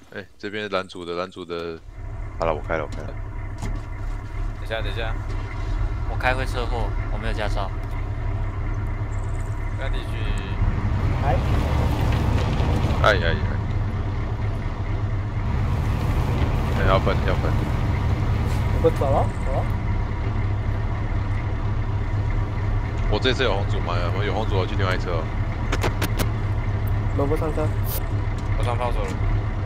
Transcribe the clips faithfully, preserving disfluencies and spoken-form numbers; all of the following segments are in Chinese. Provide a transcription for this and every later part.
哎、欸，这边蓝组的，蓝组的，好了，我开了，我开了。 等一下，等一下，我开会车祸，我没有驾照。那你去。 哎。 哎呀呀！哎，要分，要分。 我走了，走了。 我这次有红组吗？我有红组，我去另外一车。 萝卜上车。 我上炮手了。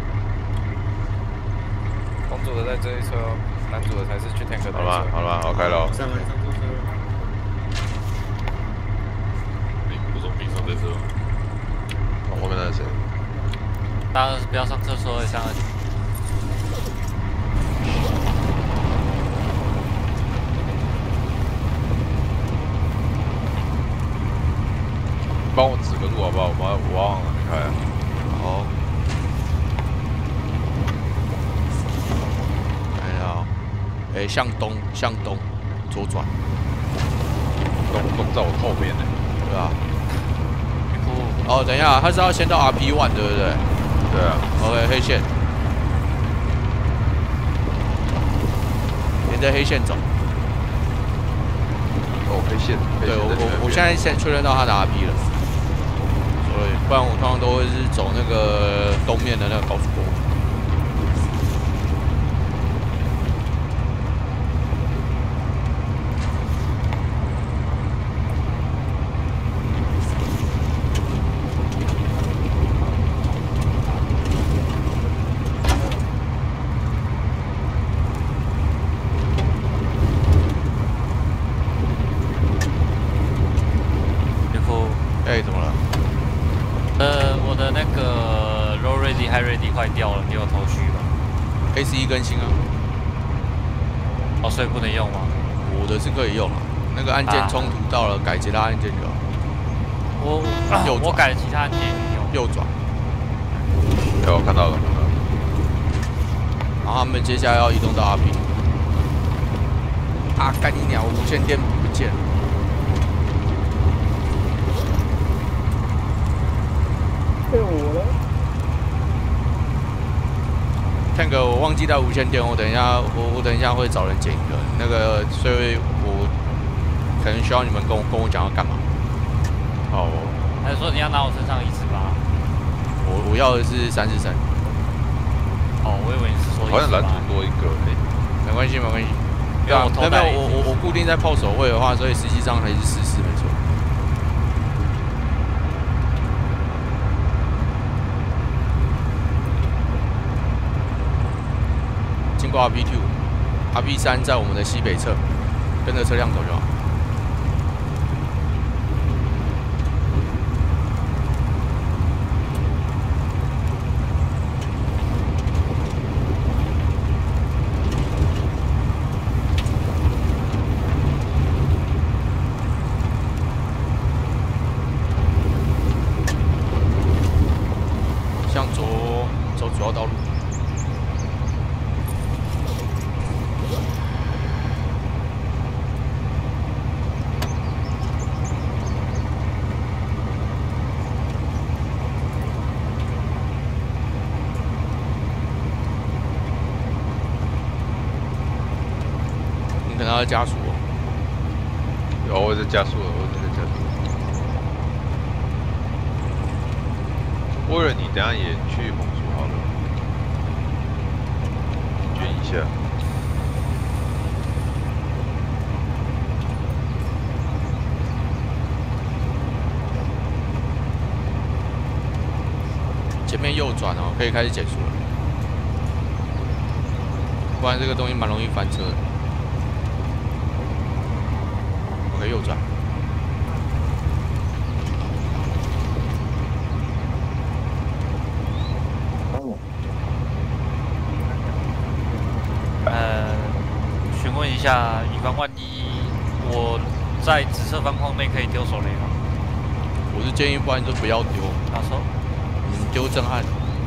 红组的在这一车哦，蓝组的才是去 tank 的。 好吧，好了，好开了。 上来上这车。 你不中兵上这车。往后面那是谁？ 大家不要上厕所，上来。 帮我指个路好不好？我要我往哪边开啊？ 好。哎呀，哎，向东，向东，左转。 东东在我后面呢， 对吧？哦，等一下，他是要先到 R P 一，对不对？ 对啊。 OK， 黑线，沿着黑线走。 哦，黑线。 对，我我我现在先确认到他的 R P 了。对，不然我通常都会是走那个东面的那个高速公路。哎，怎么了？ 呃，我的那个 low ready high ready 坏掉了，你有头绪吗 ？A C 一更新啊。 哦，所以不能用吗？ 我的是可以用啊，那个按键冲突到了，改其他按键就好。 我右我改其他按键用。 右转。 对，我看到了。 然后他们接下来要移动到 R P。啊，干你鸟！无线电不见了。 被我了。 Tank，我忘记带无线电，我等一下，我我等一下会找人捡一个，那个，所以我可能需要你们跟我跟我讲要干嘛。 好哦。 还是说你要拿我身上一四八？ 我我要的是三四三。 哦，我以为你是说。 好像蓝组多一个诶、欸。 没关系，没关系。对啊，没有，我我我固定在炮手位的话，所以实际上还是十四没错。经过 R P 二 ，R P 三在我们的西北侧，跟着车辆走就好。向左走主要道路。你可能要加速哦。 有，我在加速了，我在加速。为了你，等下也去红组好了，均一下。 前面右转哦，可以开始减速了，不然这个东西蛮容易翻车的。OK， 右转。 呃，询问一下，以防万一，我在紫色方框内可以丢手雷吗？ 我是建议，不然就不要丢。 哪时候？ 嗯，丢震撼，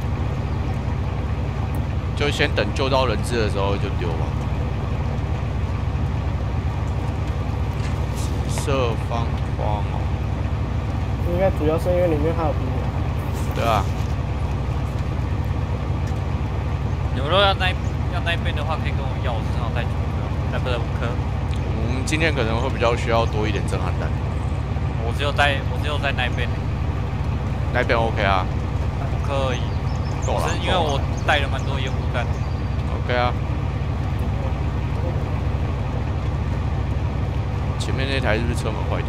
就先等救到人质的时候就丢吧。紫色方框哦。 应该主要是因为里面还有兵啊。 对啊。 如果要那要那边的话，可以跟我要，我正好带九颗，哎，不是五颗。 我们今天可能会比较需要多一点震撼弹。 我只有带，我只有在那边。 那边 OK 啊， 五颗而已。 够了。 是因为我带了蛮多烟雾弹。 OK 啊。前面那台是不是车门坏掉？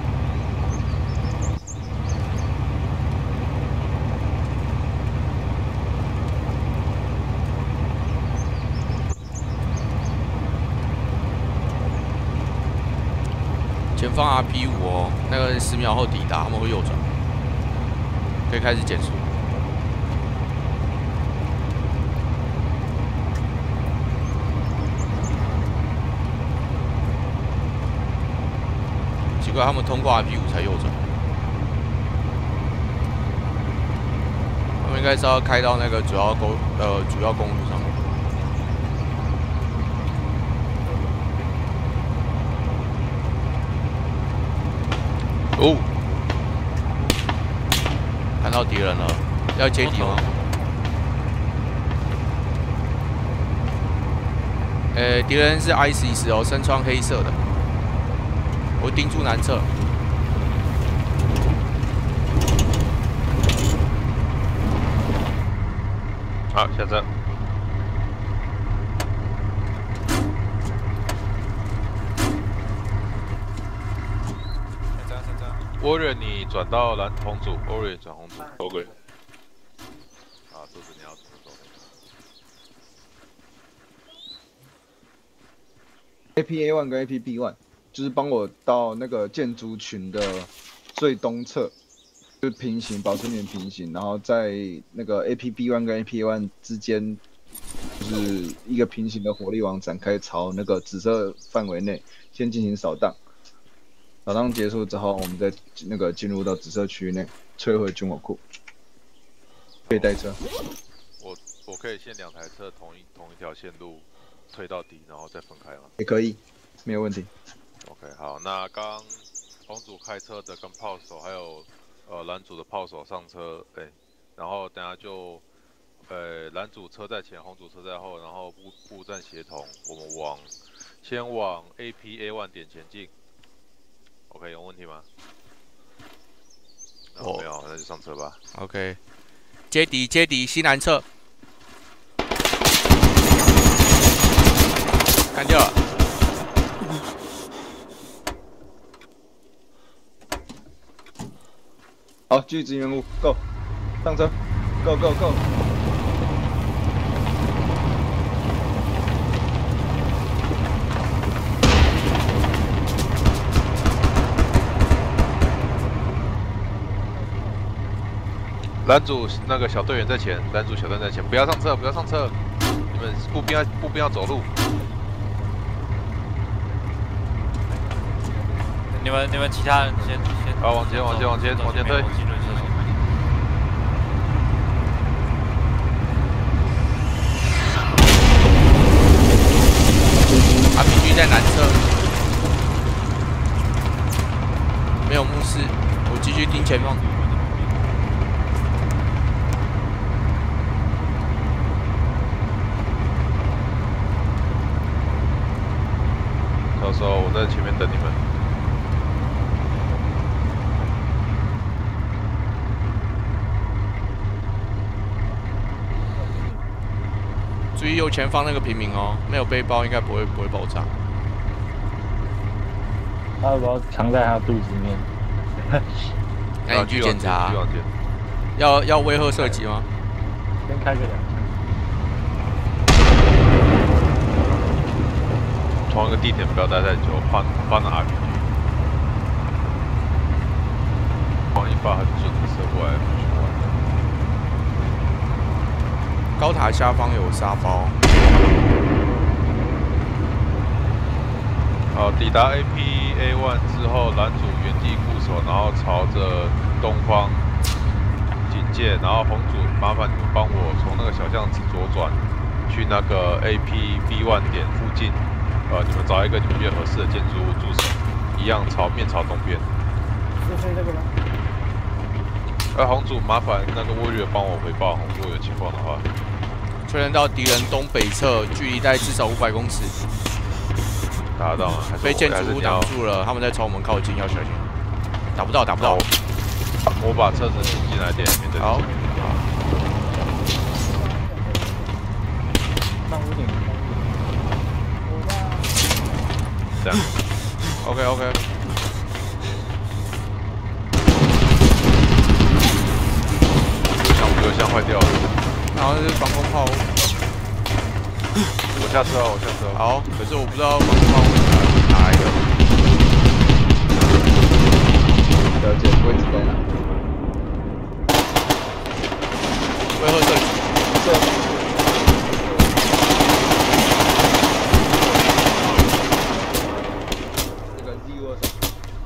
前方 R P 五哦，那个十秒后抵达，他们会右转，可以开始减速。奇怪，他们通过 R P 五才右转，他们应该是要开到那个主要公呃主要公路上面。哦，看到敌人了，要接敌吗？呃，敌人是 I 十十哦，身穿黑色的。我盯住南侧。 好，下车。Warrior， 你转到蓝红组 ，Warrior 转红组 ，OK。啊，这是你要怎么走 ？A P A one 跟 A P B one 就是帮我到那个建筑群的最东侧，就是平行，保持点平行，然后在那个 A P B one 跟 A P A one 之间，就是一个平行的火力网展开，朝那个紫色范围内先进行扫荡。扫荡结束之后，我们再那个进入到紫色区域内，摧毁军火库。可以带车。 我我可以先两台车同一同一条线路推到底，然后再分开吗？ 也可以，没有问题。 OK， 好，那刚红组开车的跟炮手，还有呃蓝组的炮手上车，哎、欸，然后等下就呃蓝组车在前，红组车在后，然后步步战协同，我们往先往 A P A one 点前进。OK， 有问题吗？哦，没有，那就上车吧。 OK， 接敌接敌西南侧，干掉了。 好，继续执行任务 ，Go， 上车 ，Go Go Go。 蓝组那个小队员在前，蓝组小队在前，不要上车，不要上车，你们步兵要步兵要走路。 你们你们其他人先先。 好，往前往前往前往前推。 R P G 在南侧，没有目视，我继续盯前方。 到时候我在前面等你们。 注意右前方那个平民哦，没有背包应该不会不会爆炸。 他的包藏在他肚子里面。 那你去检查。要要威吓射击吗？ 先开个两枪。 同一个地点不要待太久，换换 R P G。往一发很准的射过来。 高塔下方有沙包。 好，抵达 A P A one 之后，蓝组原地固守，然后朝着东方警戒，然后红组麻烦你们帮我从那个小巷子左转，去那个 A P B one 点附近。呃，你们找一个你们觉得合适的建筑物驻守，一样朝面朝东边。 是飞这个吗？ 呃，红组麻烦那个Warrior帮我回报，如果有情况的话。 确认到敌人东北侧，距离在至少五百公尺。 打得到吗？还是被建还是你筑物挡要住了，他们在朝我们靠近，要小心。打不到，打不到。 我把车子停进来点，免得好。 上屋顶。 这样。 OK OK。 像油箱坏掉了。 然后是防空炮。 我下车哦，我下车哦。 好，可是我不知道防空炮哪来的。 了解，位置在哪？ 威吓这里。 这。这个 Z 二上。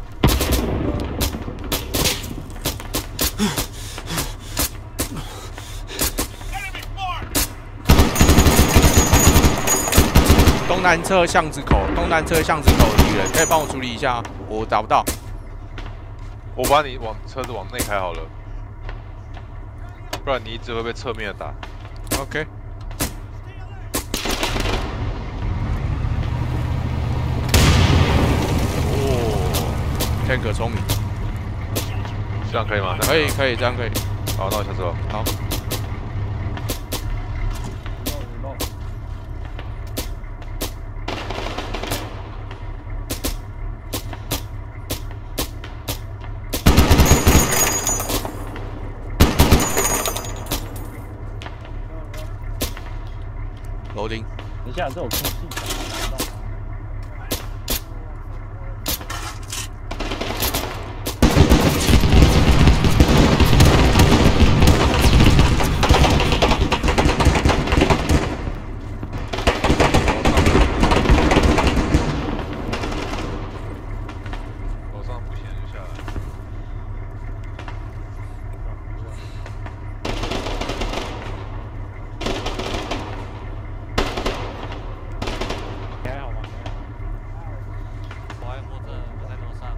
东南侧巷子口，东南侧巷子口的敌人，可以帮我处理一下，我打不到。 我把你往车子往内开好了，不然你一直会被侧面打。 OK。哦 ，Tank 聪明， 这样可以吗？ 可以，可以，这样可以。 好，那我下车。 好。楼顶。 等一下，这有空气。 楼上不行就下来。 还好吗？ 我还活着，我在楼上。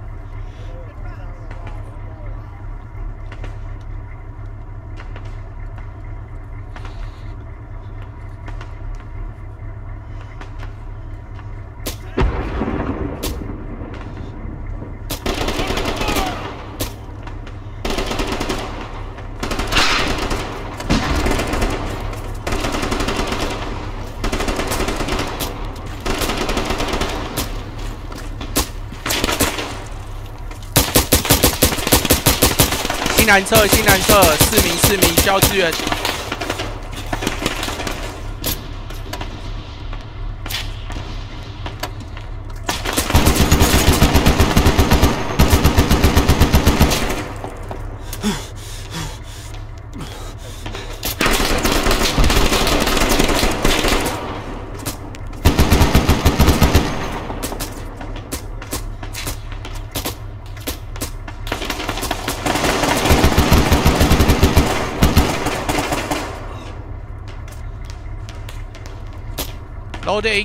西南侧，西南侧，四名，四名，需要支援。Loading。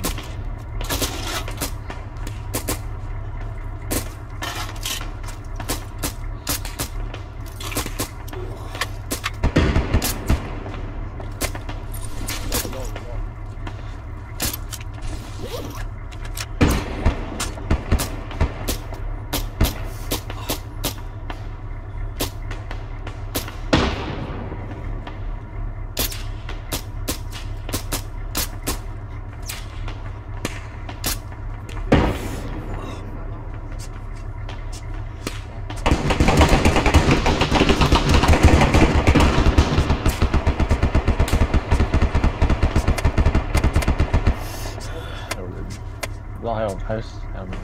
不知道还有还有还有没有？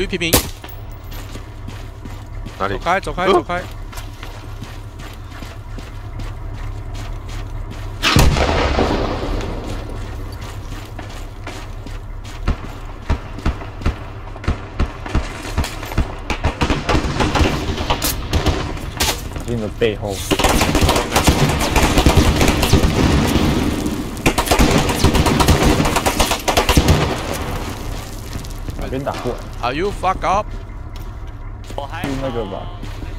注意平民， 哪里走？开，走开，走开。 你的背后。哪边打过来？ Are you fuck up？ 我还是那个吧？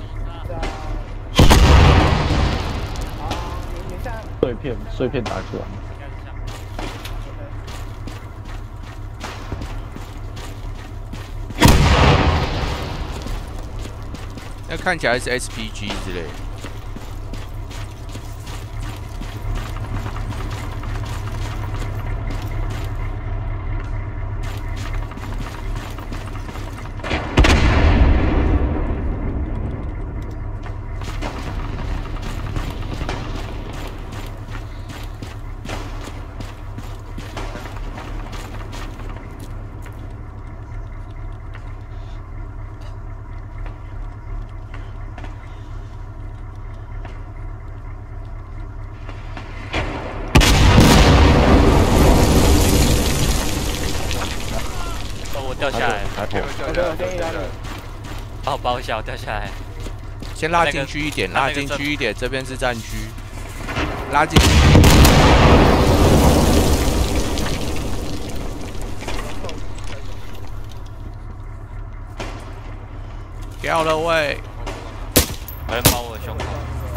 碎片，碎片打过来。 那看起来是 S P G 之类的。 掉下来， 还好。 我的建议来了， 把我包一下，我掉下来。 先拉进去一点，拉那个进去一点，这边是战区，拉进去。掉了喂！ 有人包我的胸口。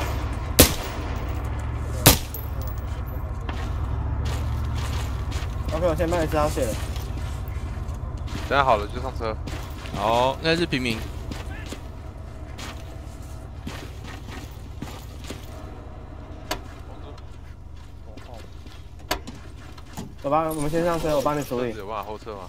OK，我先帮你止好血了。 等下好了就上车。 好，那是平民。 我帮我们先上车，我帮你处理。 有办法后撤吗？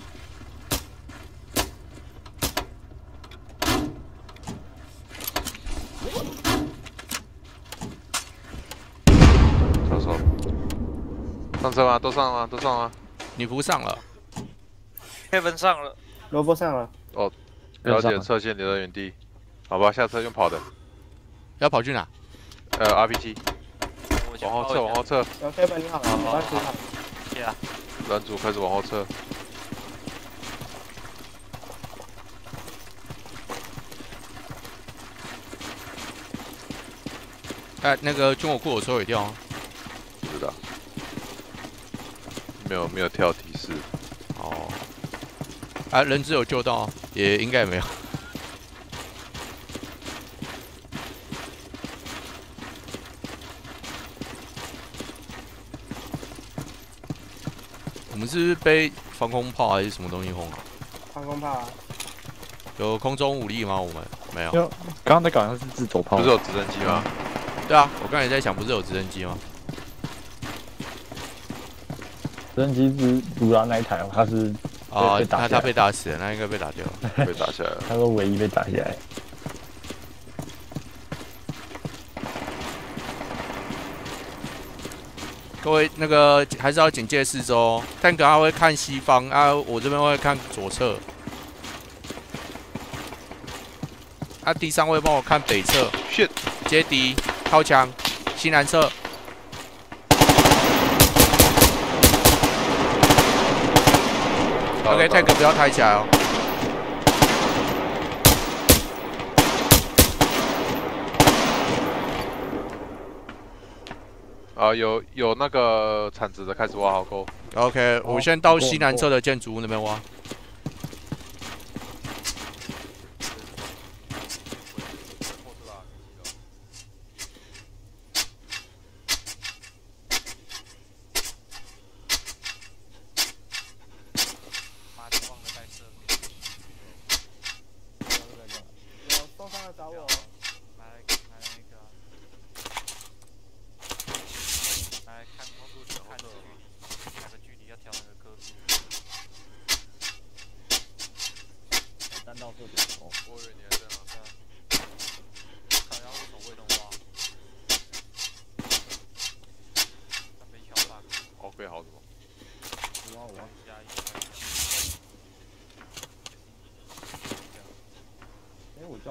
上手。上车吗？都上了吗？都上了吗？ 女仆上了。 Kevin 上了。 萝卜上了。 哦，了解，侧线留在原地。好吧，下车用跑的。 要跑去哪？ 呃 ，R P G。往后撤，往后撤。 有 Kevin 你好，我帮你处理好。 谢啊。 男主开始往后撤。 哎，那个军火库我收尾掉啊。 不知道。没有没有跳提示。 哦。啊，人质有救到，也应该没有。我们是不是被防空炮还是什么东西轰啊？ 防空炮啊。 有空中武力吗？我们没有。 刚刚那个好像是自走炮。 不是有直升机吗？ 对啊，我刚才也在想，不是有直升机吗？ 直升机是卢拉那一台，他是啊， 被打他他被打死了，那应该被打掉了， 被打下来了。 他说唯一被打下来。 各位那个还是要警戒四周，但可能他会看西方啊，我这边会看左侧。啊，第三位帮我看北侧。 shit， 接敌，靠墙，西南侧。OK，tank 不要抬起来哦。 啊，有有那个铲子的开始挖壕沟。 OK， 我先到西南侧的建筑物那边挖。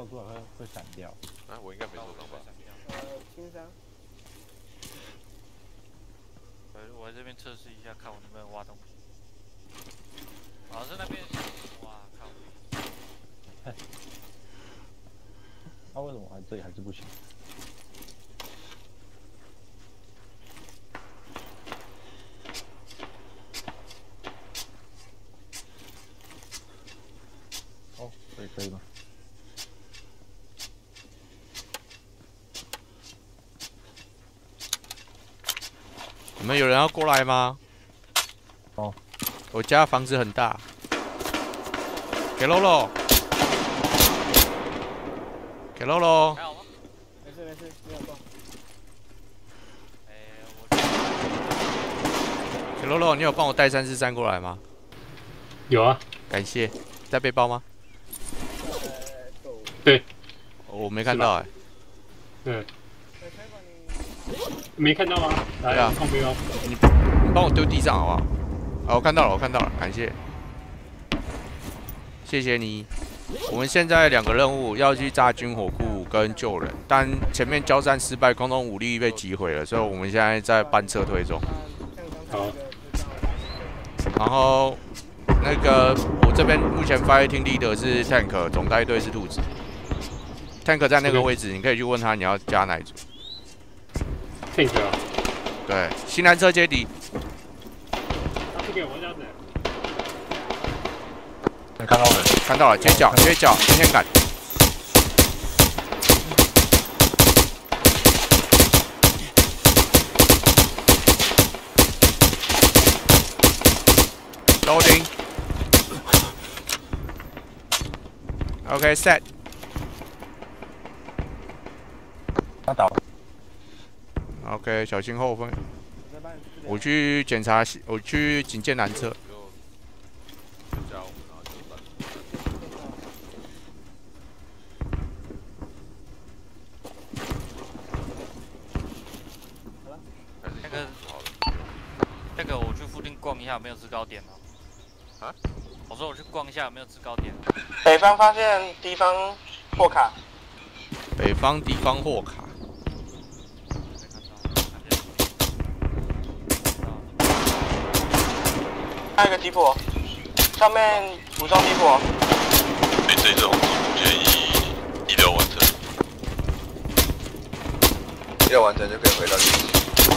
跳出来会会闪掉。 啊，我应该没受伤吧？ 呃，轻伤。 我我在这边测试一下，看我能不能挖东西。好像是那边，哇靠！ 那、为什么还这里还是不行？哦，可以可以吗？ 你们有人要过来吗？ 哦， 我家房子很大。给露露，给露露还。好吗？ 没事没事，没有动。 哎、我给露露，你有帮我带三四三过来吗？ 有啊， 感谢。在背包吗？ 呃，走。 对， 我没看到哎、 嗯， 呃，开管你。 没看到吗？来对啊后面哦。 你帮我丢地上好不好？啊，我看到了，我看到了，感谢。谢谢你。我们现在两个任务要去炸军火库跟救人，但前面交战失败，空中武力被击毁了，所以我们现在在半撤退中。 好。 然后那个我这边目前 fighting leader 是 tank， 总带队是兔子。tank 在那个位置，你可以去问他你要加哪一组。 tank 啊。 对，新南车接敌。 他不给我这样子。 没看到人， 看到了，接脚，接脚，今天赶。Loading。OK set。 他倒了。 OK， 小心后分。我去检查，我去警戒南侧。 那个那个，我去附近逛一下，有没有制高点哦。 啊？ 我说我去逛一下，有没有制高点？ 北方发现敌方货卡。 北方敌方货卡。 还有一个地铺，上面武装地铺。 对这种建议一流完成， 一流完成就可以回到地址。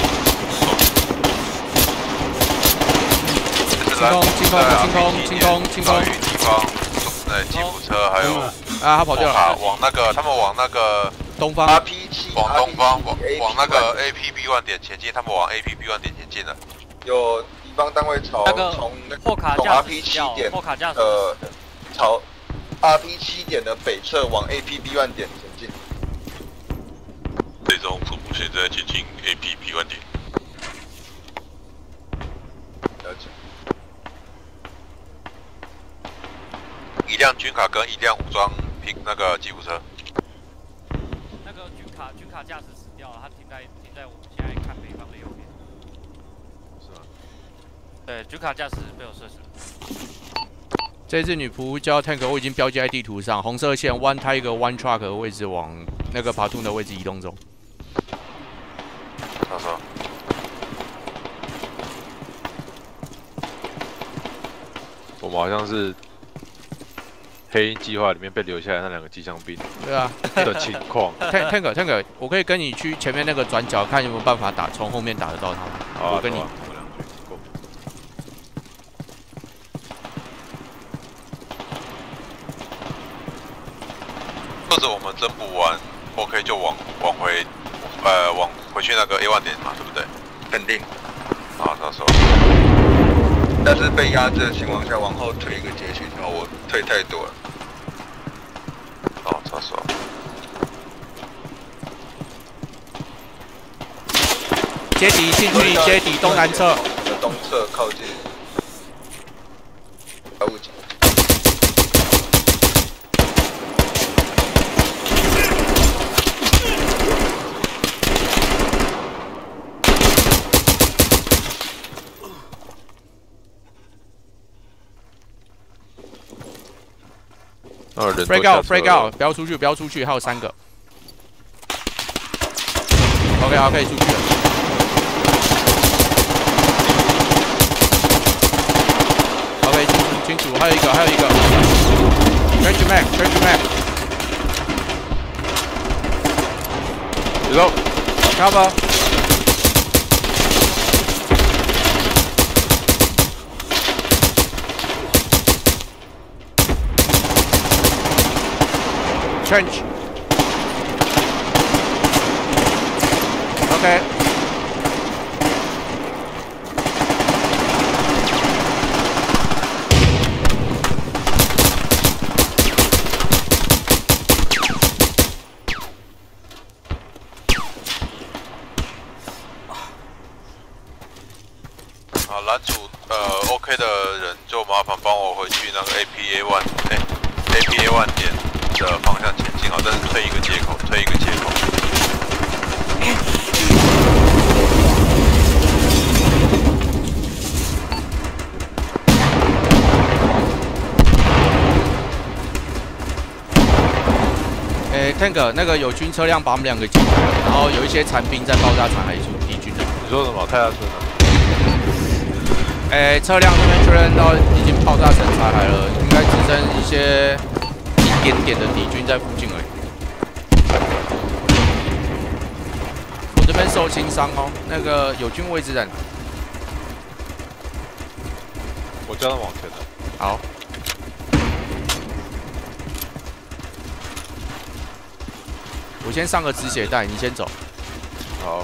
清空，清空，清空，清空，清空。 地方，呃，吉普车还有啊，他跑掉了。 往那个，他们往那个东方 R P 七， 往东方，往往那个 A P B 万点前进，他们往 A P B 万点前进了。 有敌方单位朝那个从那货卡从架 R P 七点货卡架呃朝 R P 七点的北侧往 A P B 万点前进。 这种总部现在接近 A P B 万点。 了解。 一辆军卡跟一辆武装平那个吉普车。 那个军卡军卡驾驶死掉了，他停在停在我们现在看北方的右边。 是吗？ 对，军卡驾驶被我射死了。 这只女仆叫 tank， 我已经标记在地图上，红色线 one tiger one truck 的位置往那个 platoon 的位置移动中。 到时候。我们好像是黑鹰计划里面被留下来那两个机枪兵对啊的情况。 tank tank tank， 我可以跟你去前面那个转角，看有没有办法打，从后面打得到他们。 好啊， 我跟你。 或者我们增补完 ，OK 就往往回，呃，往回去那个 A 万点嘛，对不对？ 肯定。 好，到时候。 但是被压制的情况下，往后退一个街区条，我退太多了。 哦，到时候。 接敌进去，接敌东南侧。 东侧靠近。白雾井。 哦，人 break out，break out， 不要出去，不要出去，还有三个。OK， 好，可以出去了。OK， 清楚，清楚，还有一个，还有一个。Change map，change map。 走 ，cover。Change. OK。 好，蓝组呃 OK 的人就麻烦帮我回去那个 A P A one， 哎 ，A P A one 点。的方向前进，好，但是推一个接口，推一个接口。 诶 ，Tank， 那个友军车辆把我们两个击退了，然后有一些残兵在爆炸场还是敌军的。 你说什么？泰亚村啊？ 诶，车辆这边确认到已经爆炸成残骸了，应该只剩一些。一点点的敌军在附近而已。我这边受轻伤哦，那个友军位置在哪？ 我叫他往前的。 好。我先上个止血带，你先走。 好。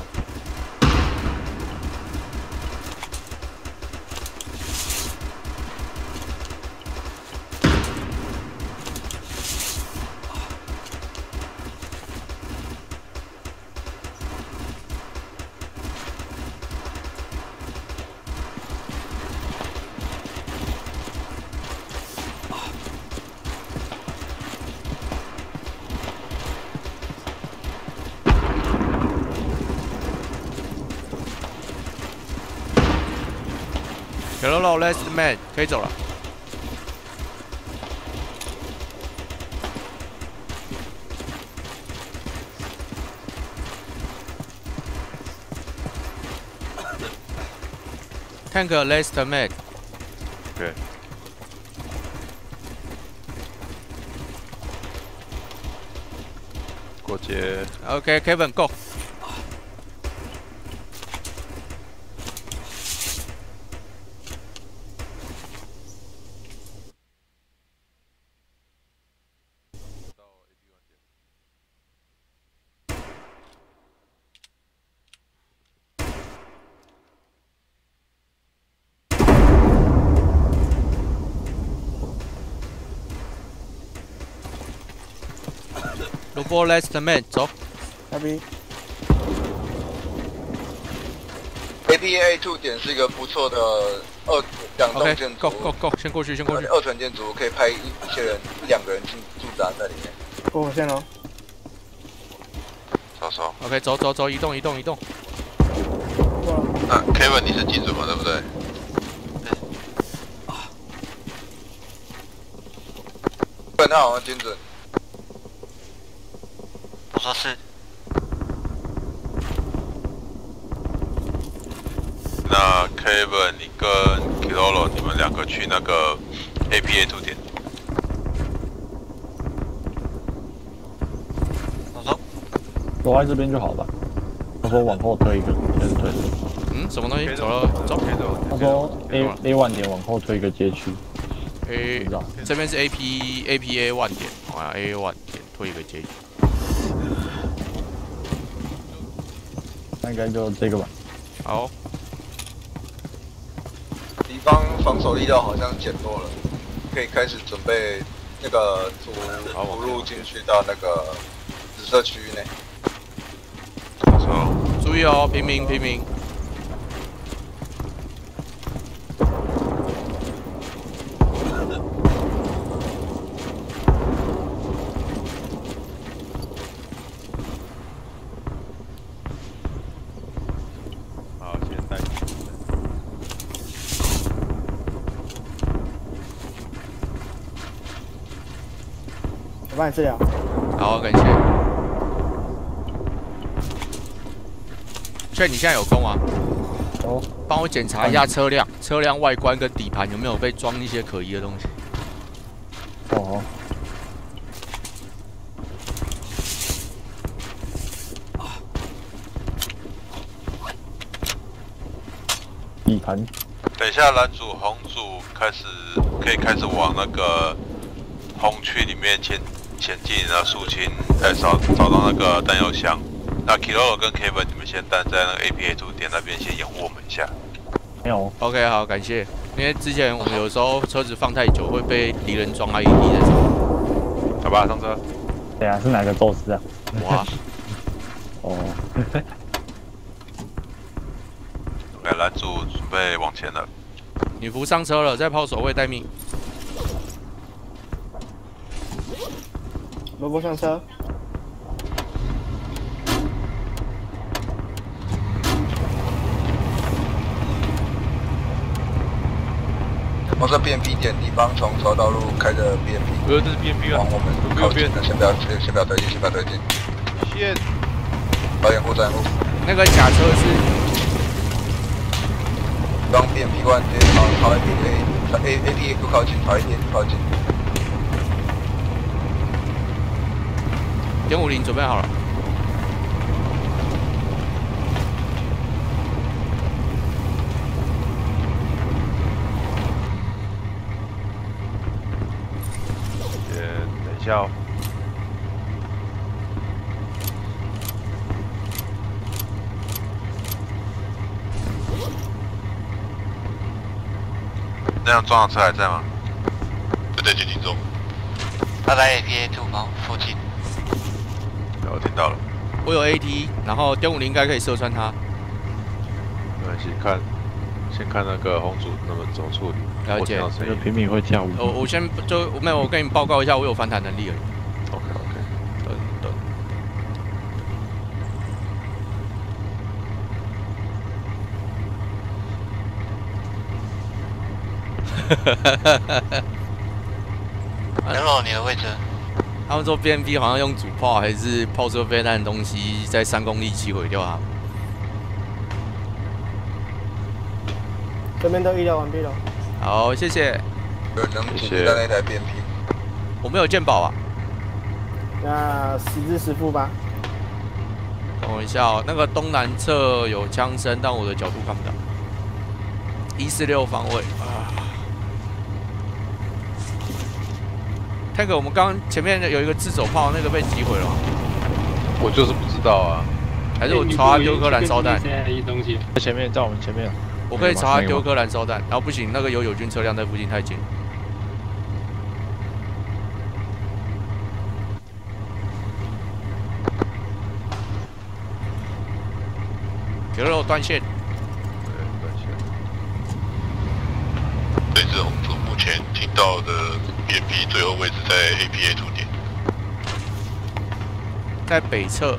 Hello, last man， 可以走了。Tank last man。 对。过街。 OK， Kevin go。卢波 last man 走。 那边 A P A two 点是一个不错的二两栋建筑。 OK， go go go， 先过去，先过去。 二层建筑可以派一些人一两个人进驻扎在里面。过线了。 稍稍。 OK， 走走走，移动移动移动。 啊 ，Kevin 你是精准嘛，对不对？ 对，他好像精准。 我说是。 那 Kevin， 你跟 Kilolo 你们两个去那个 A P A two 点。 我说。 躲在这边就好了。他说往后推一个，先推。 嗯，什么东西？走了，走。 他说 A A one 点往后推一个街区。 A 这边是 A P A P A one 点，啊 A one 点推一个街区。 那应该就这个吧。 好。 敌方防守力道好像减弱了，可以开始准备那个突突入进去到那个紫色区域内。 注意哦，平民平民。 我帮你治疗。 好，感谢。劝你现在有空吗？ 有。 帮我检查一下车辆，车辆外观跟底盘有没有被装一些可疑的东西。 哦。底盘。 等一下，蓝组、红组开始可以开始往那个红区里面前前进，然后肃清，再找找到那个弹药箱。那 Kilo 跟 Kevin 你们先站在那个 A P A 驻点那边先掩护我们一下。 没有。 OK， 好，感谢。因为之前我们有时候车子放太久会被敌人装 I E D 在上面。 好吧，上车。 对啊，是哪个宙斯啊？ 哇。 哦。 OK， 蓝组准备往前了。 女仆上车了，在炮手位待命。 萝卜上车。 我在 B M P 点地方，从车道路开着 B M P。 呃，这是 B M P 啊。 往我们靠近的，先不要，先先不要推进，先不要推进。 先。 保掩护，保掩护。 那个假车是。 刚 B M P 关，直接朝朝 A P A A A P A 不靠近，朝 A P A 不靠近。 点五零准备好了。 等一下哦。 那辆装的车还在吗？还在接近中。 他在 A P A 土房附近。 我听到了。 我有 A T， 然后点五零应该可以射穿它。 没关系，看，先看那个红组能不能怎么处理。 了解。 这个平民会跳舞。 我我先就没有，我跟你报告一下，我有反弹能力而已。 OK OK。 等等。 Hello， 你的位置？ 他们说 B M P 好像用主炮还是炮车飞弹的东西，在三公里击毁掉它。 这边都医疗完毕了。 好，谢谢。 有人能处理到那台 B M P？ 我没有健保啊。 那十之十负吧。 等我一下哦，那个东南侧有枪声，但我的角度看不到。一四六方位啊。Tank， 我们刚刚前面有一个自走炮，那个被击毁了吗？ 我就是不知道啊。 还是我朝他丢颗燃烧弹？ 东西在前面，在我们前面。 我可以朝他丢颗燃烧弹，然后不行，那个有友军车辆在附近太近。铁路断线。 对，断线。 对，这红组目前听到的 B M P 最后位置在 A P A 驻点， 在北侧。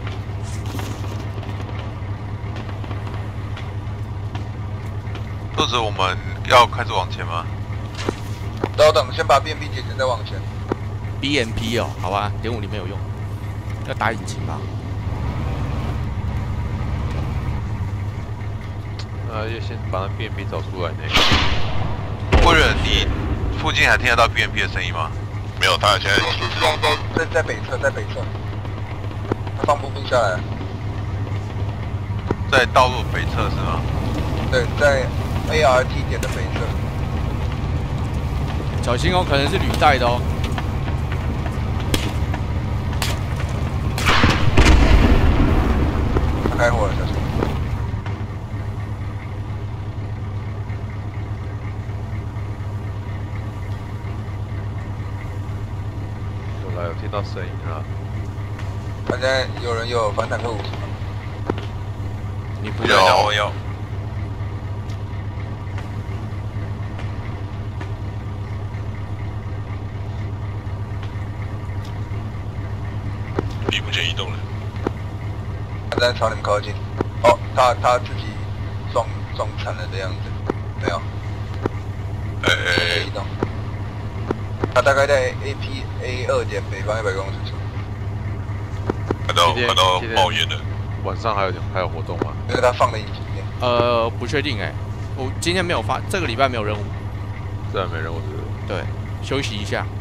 或者我们要开始往前吗？ 等等，先把 B M P 解决，再往前。 B M P 哦，好吧，点五零没有用，要打引擎吧。 呃，要先把那 B M P 找出来呢。 或者你附近还听得到 B M P 的声音吗？没有，他现在在在在北侧，在北侧。他放步兵下来。 在道路北侧是吗？ 对，在 A R T 点的北侧。 小心哦，可能是履带的哦。 他开火了，小心。 有来，有听到声音啊。 他现在有人有反坦克武器吗？ 你不有，我有。比目前移动了。 他在朝你们靠近。哦，他他自己撞撞残了的样子，没有。 哎哎哎！ 移动。 他大概在 A P A 二点北方一百公尺处。 看到今天看到今天冒烟了。 晚上还有还有活动吗？ 因为他放了影片。 呃，不确定哎、欸，我今天没有发，这个礼拜没有任务。 这还没任务是不是？ 对，休息一下。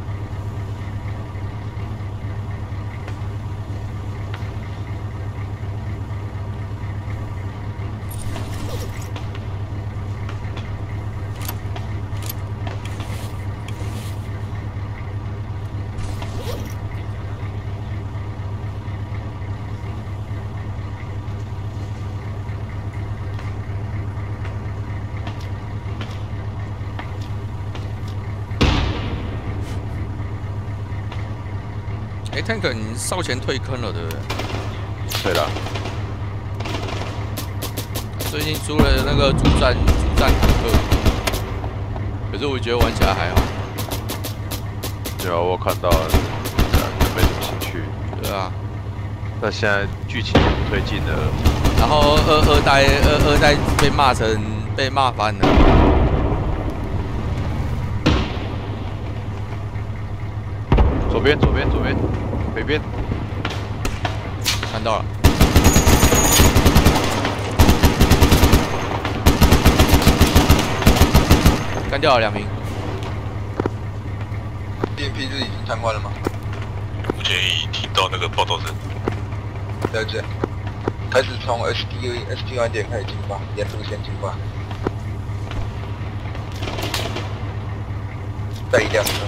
哎 ，Tank， 你少前退坑了，对不对？ 对了， 最近出了那个主战主战坦克，可是我觉得玩起来还好。 有啊，我看到了，就没什么兴趣。 对啊， 那现在剧情推进了， 然后二二代二二代被骂成被骂翻了。 左边，左边，左边，北边， 看到了。干掉了两名。 D N P 是已经瘫痪了吗？ 目前已听到那个报道声。 了解。开始从 S P S P 晚点开始进发，沿路线进发。再一辆车。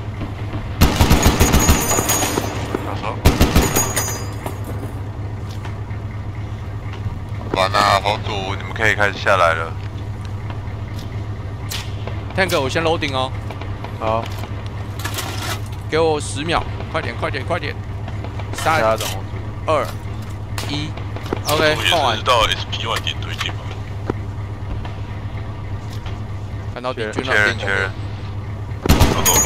好。完了，红组，你们可以开始下来了。 Tank， 我先 loading 哦。 好。 给我十秒，快点，快点，快点！三、二、一 ，OK， 放完。 到 S P 晚点推进吗？ 看到敌军了。 确认，确认。好多。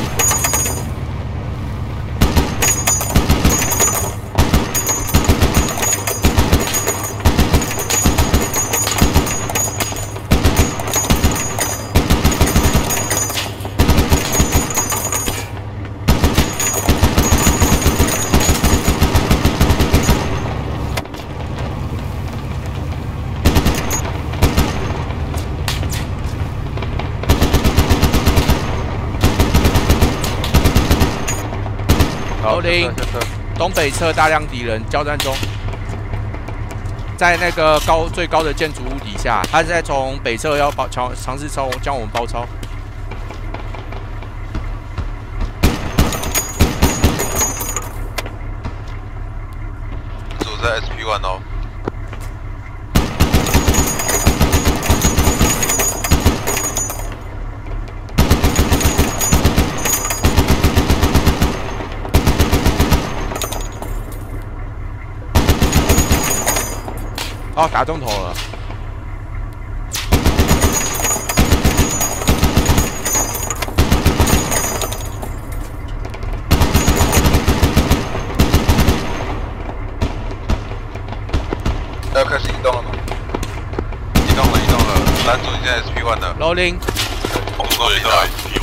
零，东北侧大量敌人交战中，在那个高最高的建筑物底下，他在从北侧要包尝尝试超将我们包抄。 组在 S P 一 哦。 哦，打中头了。 要开始移动了吗？ 移动了，移动了。男主已经 S P 一 了。 Rolling。 红组也到 S P 一。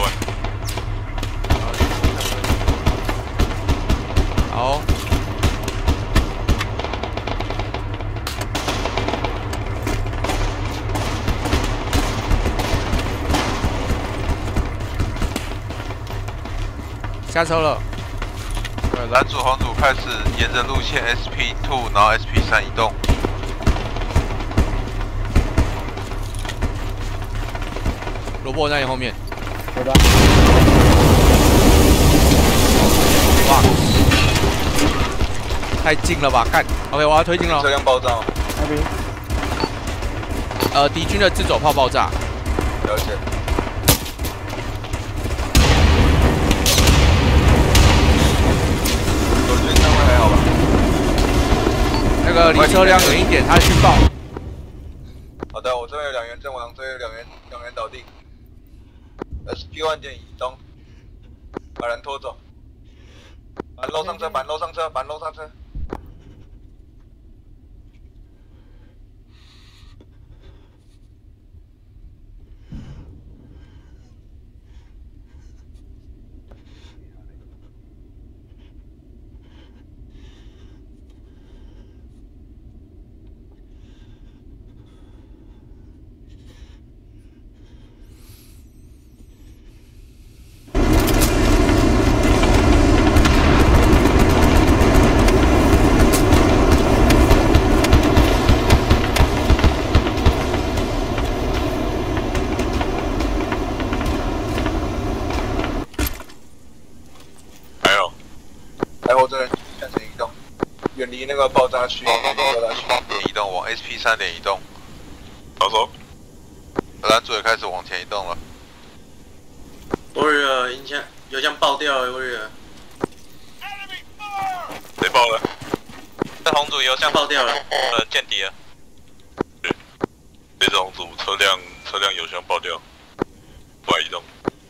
好。下车了。 对，蓝组、红组开始沿着路线 S P 二，然后 S P 三移动。 萝卜在你后面。 好的。 哇！太近了吧？干 ，OK， 我要推进了。 车辆爆炸吗？ 那边。 呃，敌军的自走炮爆炸。 了解。还好吧。 那个离车辆远一点，他去爆。 好的，我这边有两员阵亡，这边有两员两员倒地。S P 一 点移动，把人拖走。板楼上车，板楼上车，板楼上车。 个爆炸区，爆炸区移动往 S P 三点移动。老手，蓝组也开始往前移动了。 Warrior 音箱油箱爆掉了 ，Warrior。 谁爆了？ 这红组油箱爆掉了，呃，见底了。 对，这是红组车辆车辆油箱爆掉，外移动。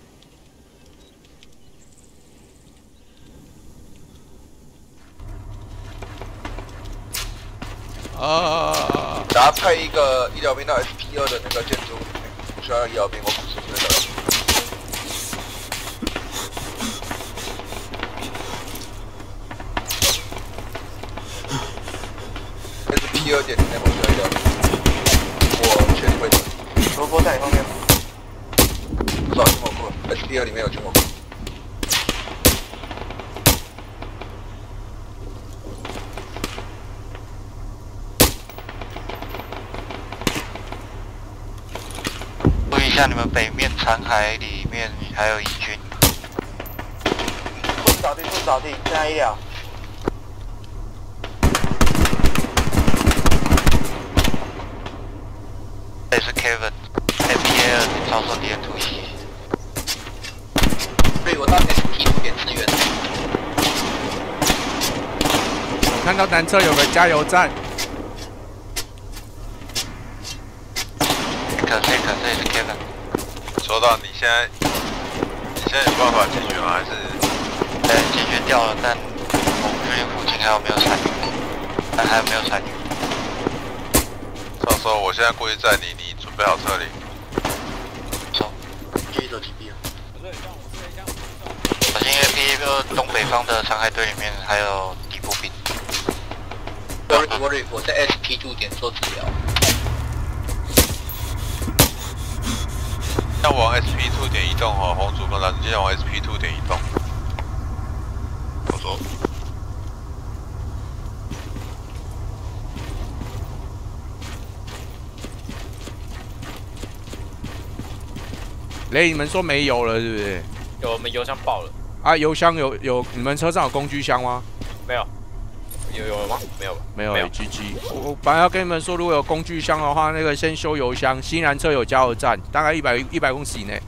啊！ 然后派一个医疗兵到 S P 二的那个建筑里面，不需要医疗兵，我不是那个。S P 二点零内我需要医疗兵，我确定位置。罗波在你后面。找军火库 ，S P 二里面有军火库。 像你们北面残骸里面还有敌军， 不扫地，不扫地，现在医疗。 这里是 Kevin，F P A 二遭受敌人突袭。 对，我到 S P 五点支援。 看到南侧有个加油站。 可这可这里是 Kevin。 收到，你现在你现在有办法解决吗？还是？ 呃，解决掉了，但我们这边附近还有没有残余？但还有没有残余？ 到时候我现在过去载你，你准备好撤离。 走，继续走 G B 啊。小心 A P 二东北方的残骸堆里面还有敌步兵。 我我我在 S P 驻点做治疗。 要往 S P 二 点移动哦，红组跟蓝组要往 S P 二 点移动。我说。 雷，你们说没油了是不是？ 有，我们油箱爆了。 啊，油箱有有，你们车上有工具箱吗？ 没有。有有了吗？没有吧？ 没有 ，G G。我我本来要跟你们说，如果有工具箱的话，那个先修油箱。新南侧有加油站，大概一百一百公尺以内。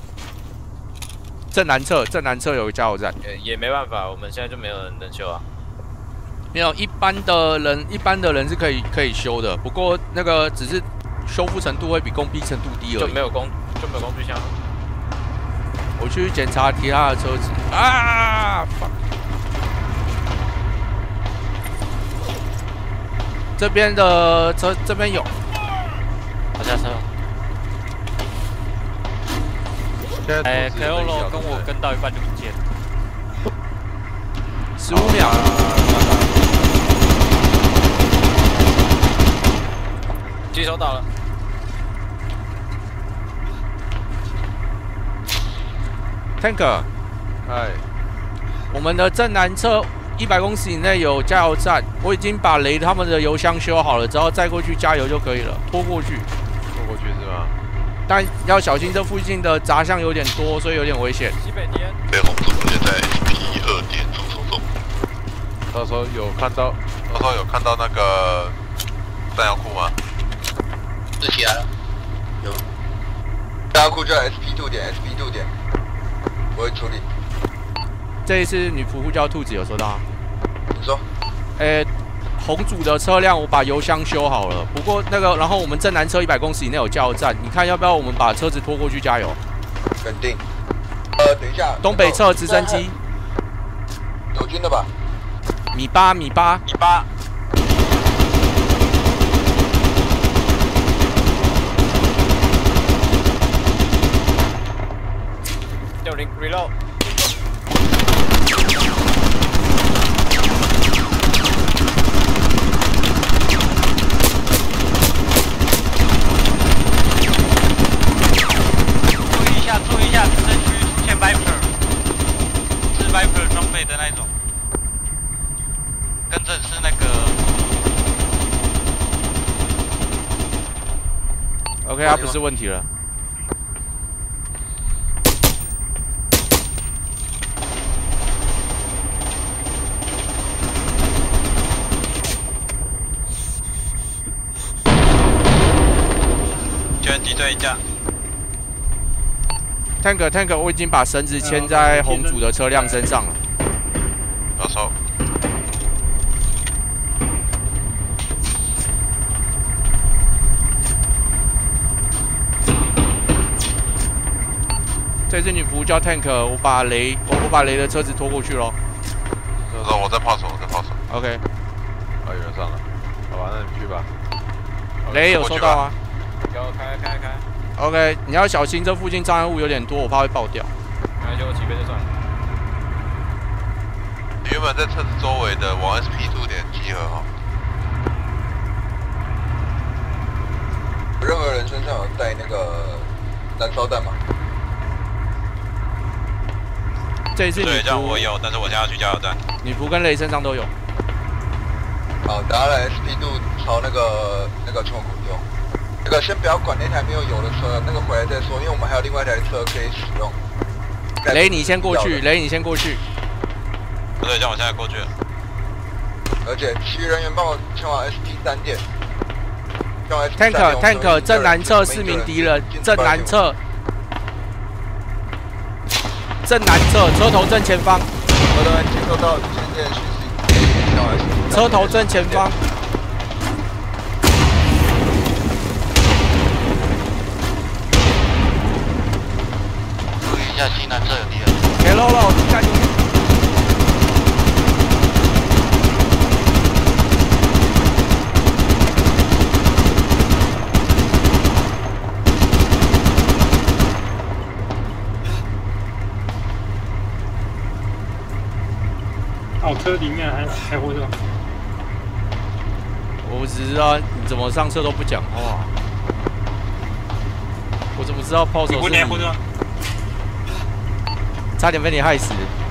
正南侧，正南侧有个加油站。 也也没办法，我们现在就没有人能修啊。 没有，一般的人，一般的人是可以可以修的，不过那个只是修复程度会比工逼程度低而已。 就没有工就没有工具箱。 我去检查其他的车子啊 ！fuck。这边的车这边有， 我下车。哎 ，K O 咯，跟我跟到一半就不见了。 十五秒。 机手倒了。 Tanker， 哎， 我们的正南侧。一百公尺以内有加油站，我已经把雷他们的油箱修好了，只要载过去加油就可以了，拖过去。 拖过去是吗？ 但要小心，这附近的杂项有点多，所以有点危险。 西北边。 被红组目前在 S P 二点出手中。 到时候有看到， 到时候有看到那个弹药库吗？ 支起来了。有。弹药库就在 S P 二点 ，S P 二点，我会处理。 这一次女仆呼叫兔子有收到吗？ 你说？ 诶、欸，红组的车辆我把油箱修好了，不过那个，然后我们正南侧一百公尺以内有加油站，你看要不要我们把车子拖过去加油？ 肯定。呃，等一下。 东北侧直升机。 友军的吧？ 米八，米八， 米八。 六零 reload。 注意一下，直升区出现 Viper， 是 Viper 装备的那种，跟着是那个。 OK， 它不是问题了。 全击坠一架。 Tank Tank， 我已经把绳子牵在红组的车辆身上了。 老手。 这次女仆叫 Tank， 我把雷，我我把雷的车子拖过去咯。 我我在炮手，我在炮手。 OK。 啊，有人上了，好吧，那你去吧。 雷有收到吗？ 有，开开开。 OK， 你要小心，这附近障碍物有点多，我怕会爆掉。 那就起飞就算了。 原本在车子周围的往 S P 二 点集合哈。 任何人身上有带那个燃烧弹吗？ 这一次女对，这样仆我有，但是我现在要去加油站。 女仆跟雷身上都有。 好，等下来 S P 度朝那个那个冲库丢。这个先不要管那台没有油的车，那个回来再说，因为我们还有另外一台车可以使用。 雷，你先过去，雷，你先过去。 不对，这样我现在过去了。 而且其余人员帮我前往 S P 三店。 Tank Tank 正南侧四名敌人，正南侧，正南侧车头正前方。 我的接收到前线讯息， 车头正前方。 注意一下西南侧有敌人。 别漏了，加油！ 哦，车里面还还活着。 我只知道你怎么上车都不讲话。我怎么知道炮手是你？差点被你害死。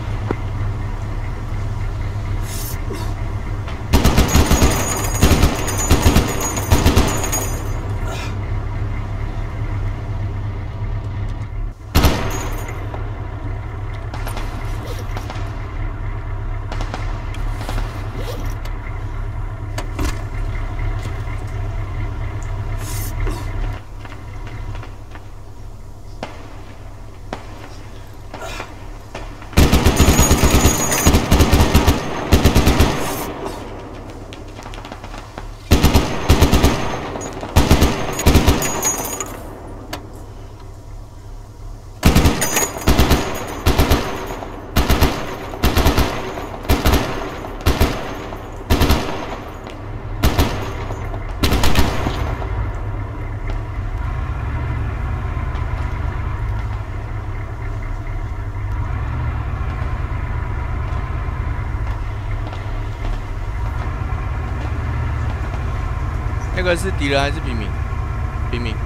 那个是敌人还是平民？平民。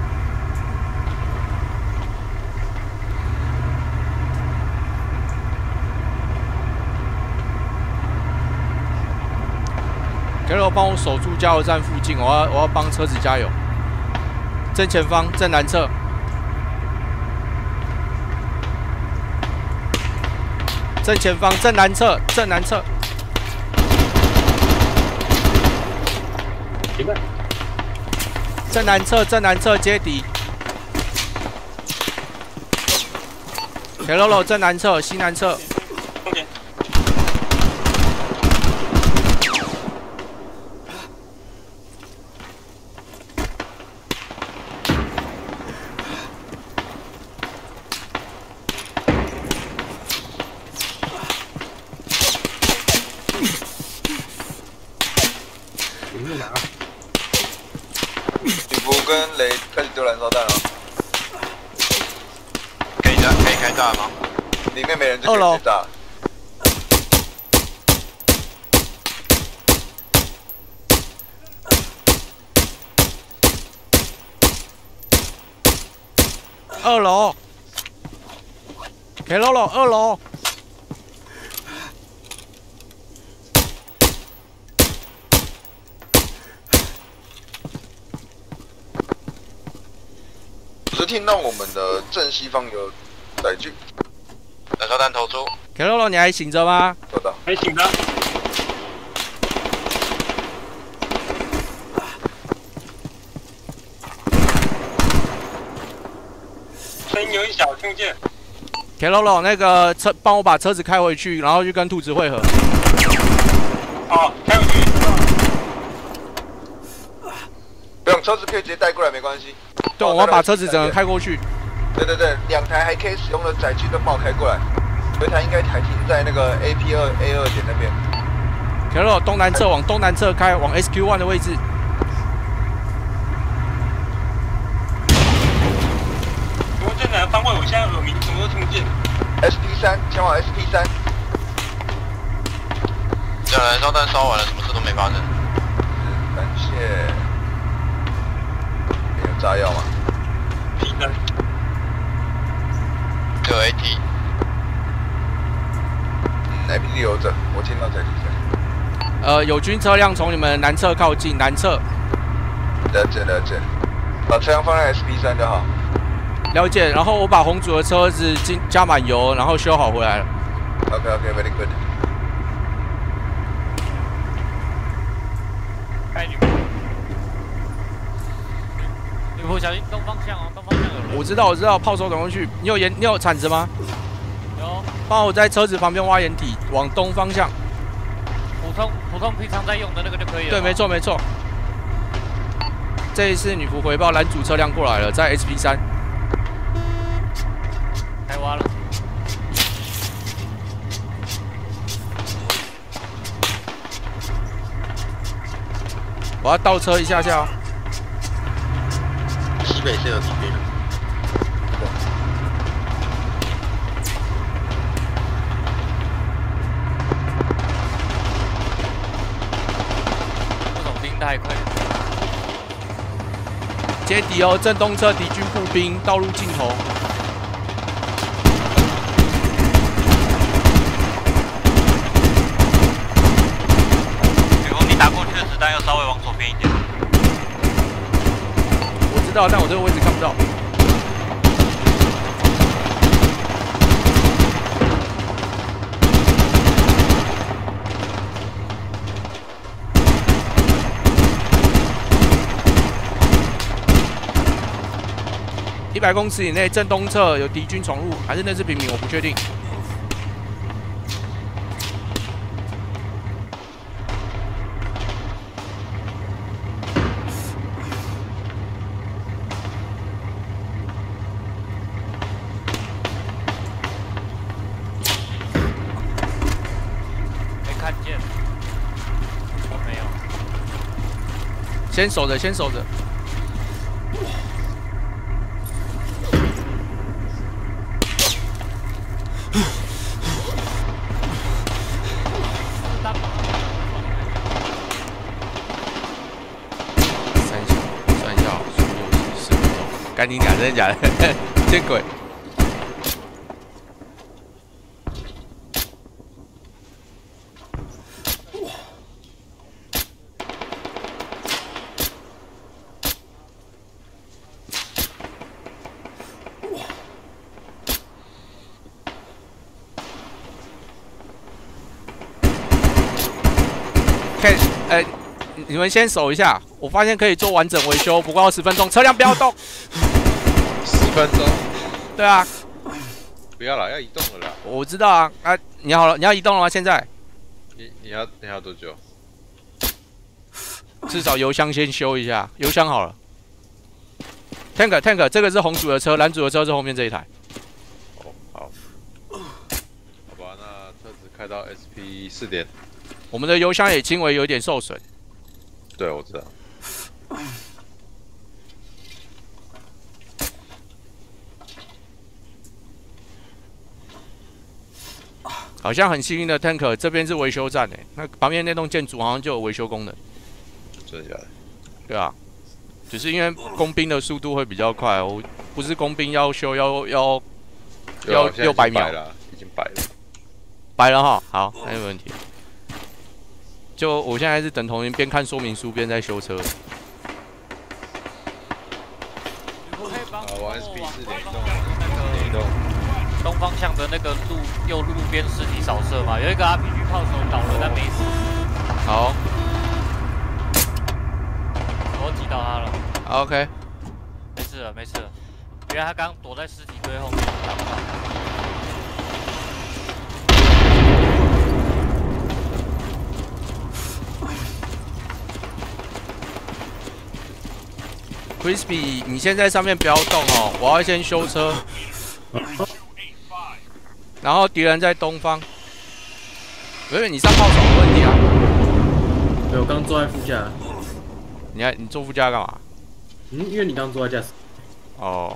给我帮我守住加油站附近，我要我要帮车子加油。正前方，正南侧。正前方，正南侧，正南侧。 停了。 正南侧，正南侧接敌。铁喽喽，正南侧，西南侧。 OK。 跟雷开始丢燃烧弹了， 可以炸，可以开炸吗？ 里面没人就可以炸。 二楼，给喽喽，二楼。 只听到我们的正西方有载具， 燃烧弹投出。 给喽喽，你还醒着吗？ 收到， 还醒着。 有点小，听不见。 Kelolo， 那个车，帮我把车子开回去，然后去跟兔子会合。 好，开回去。 不用，车子可以直接带过来，没关系。 对，我们把车子整个开过去。 对对对，两台还可以使用的载具都帮我开过来。有一台应该还停在那个 A P 二 A 二点那边。 Kelolo， 东南侧往东南侧开，往 S Q 一 的位置。 我在哪个方位？我现在耳鸣，什么都听不见。 S P 三，前往 S P 三。 两人烧弹烧完了，什么事都没发生。 是，感谢。没有炸药吗？ 平安。 只有 A T。 嗯 ，A P 留着，我听到载具声。 呃，友军车辆从你们南侧靠近，南侧。 了解了解，把车辆放在 S P 三就好。 了解，然后我把红组的车子进加满油，然后修好回来了。 OK OK，very good。 开女仆，女仆小心东方向哦，东方向有人。 我知道我知道，炮手等过去。你有盐，你有铲子吗？ 有。 帮我在车子旁边挖掩体，往东方向。 普通普通平常在用的那个就可以了。 对，没错没错。这一次女仆回报，蓝组车辆过来了，在 S P 三。 开挖了。 我要倒车一下下哦。 西北是有敌兵。 这种兵太快。 接敌哦，正东侧敌军步兵，道路尽头。 雨虹，你打过去的子弹要稍微往左边一点。 我知道，但我这个位置看不到。一百公尺以内，正东侧有敌军闯入，还是那是平民？我不确定。 没看见，我没有。 先守着，先守着。赶紧讲，真的假的？见鬼！看，呃，你们先守一下。我发现可以做完整维修，不过要十分钟。车辆不要动。 十分钟。 对啊。 不要了，要移动了啦。 我知道啊，啊，你好了，你要移动了吗？现在？ 你你要你要多久？ 至少油箱先修一下，油箱好了。Tank Tank， 这个是红组的车，蓝组的车是后面这一台。 哦，好。好吧，那车子开到 S P 四点。 我们的油箱也轻微有点受损。 对，我知道。 好像很幸运的 Tank， 这边是维修站诶，那旁边那栋建筑好像就有维修功能。 真的假的？ 对啊，只是因为工兵的速度会比较快，我不是工兵要修要要要六百秒了，已经白了， 白了哈，好，那没问题。就我现在是等同于边看说明书边在修车。 好，往 S P 四点移动， 移动。东方向的那个路右路边尸体扫射嘛，有一个 R P G 炮手倒了，但没死。 好， 我击到他了。 OK， 没事了，没事了。 因为他刚躲在尸体堆后面，打不到。 Crispy， 你先在上面不要动哦，我要先修车。然后敌人在东方。喂，你上炮手有问题啊？ 对，我刚坐在副驾。 你还你坐副驾干嘛？ 嗯，因为你刚坐在驾驶。 哦。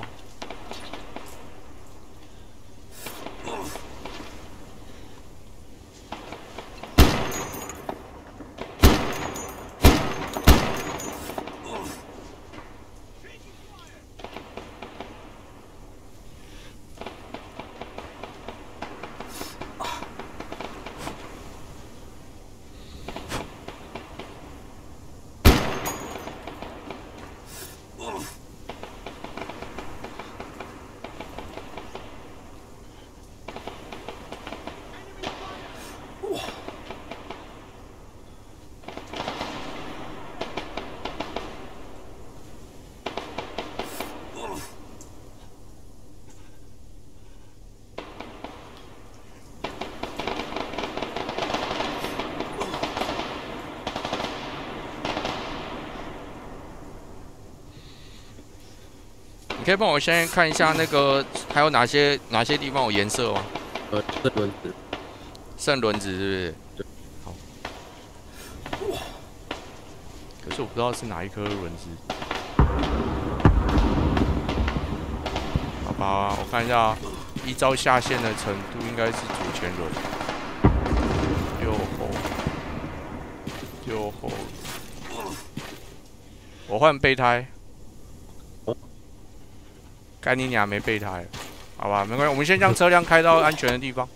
你可以帮我先看一下那个还有哪些哪些地方有颜色吗？ 呃，剩轮子， 剩轮子是不是？ 对。 好。可是我不知道是哪一颗轮子。好吧，我看一下，依照下线的程度，应该是左前轮，右后，右后。我换备胎。 干你娘没备胎，好吧，没关系，我们先将车辆开到安全的地方。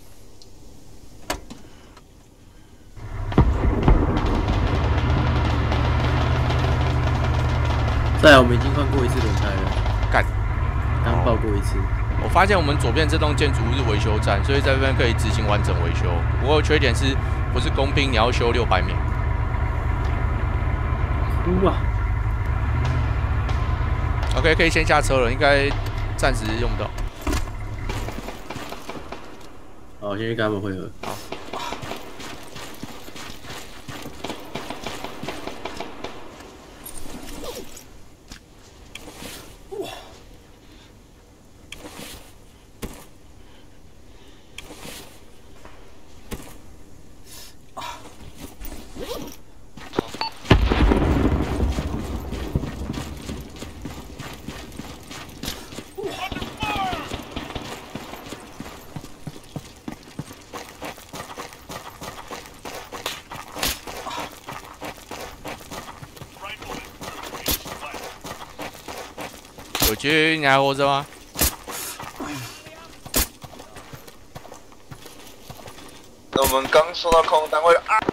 对啊，我们已经换过一次轮胎了。 干， 刚爆过一次。 我发现我们左边这栋建筑物是维修站，所以在这边可以执行完整维修。不过缺点是，不是工兵，你要修六百秒。 哇！ OK， 可以先下车了，应该暂时用不到。 好，我先去跟他们会合。 好。友军，你还活着吗？ 那我们刚收到空单位啊！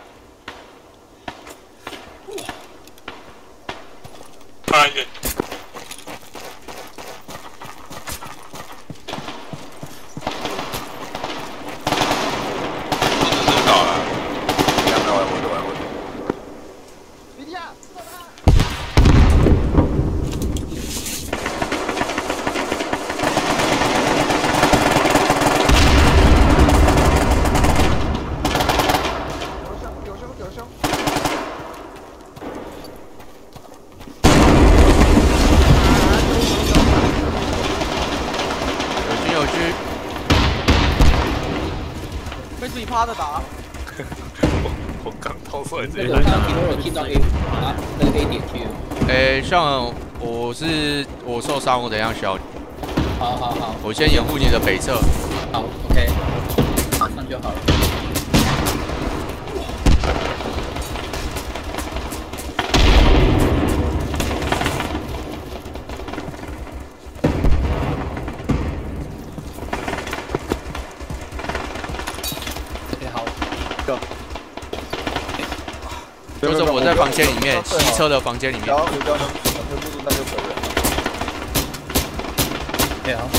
安全。 都是搞了， 两百万，我的万，我的。 趴着打。 我我刚掏出来这个。刚提到听到 A 啊，那个 A 点 Q。 诶，像我是我受伤，我等一下需要你。 好好好。 我先掩护你的北侧。 好 ，OK。马上就好了。 就是我在房间里面，西车的房间里面。 然后回到能能不住那就可以了。 对啊。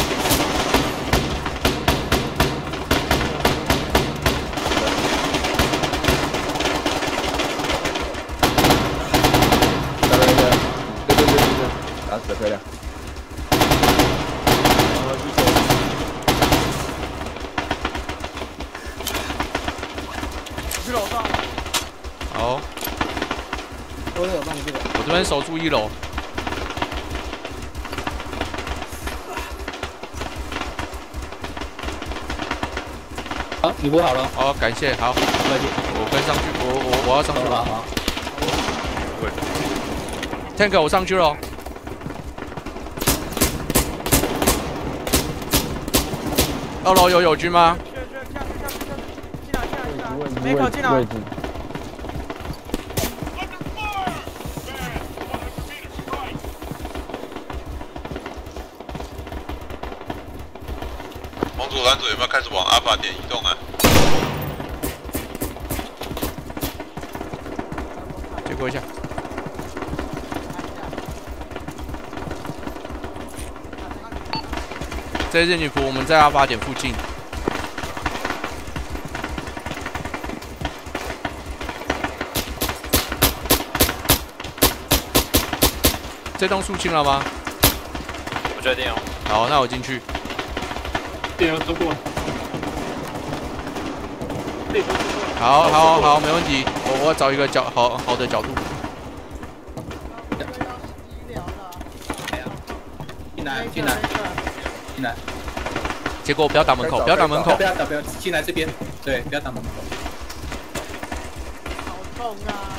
对对对对对对对，打死的漂亮。 去楼上。 好， 我有上去了。 我这边守住一楼。 好，你补好了。 好，感谢，好，我跟上去，我我我要上去了。 好。 Tank， 我上去了。二楼有友军吗？ 没靠近啊！ 红组、蓝组有没有开始往阿法点移动啊？ 结果一下。这是女仆，我们在阿法点附近。这栋肃清了吗？ 不确定哦。 好，那我进去。 对啊，走过。 好，好，好，没问题。我我要找一个角好好的角度。 进来，进来，进来。 结果不要打门口，不要打门口。 不要打，不要进来这边。对，不要打门口。 好痛啊！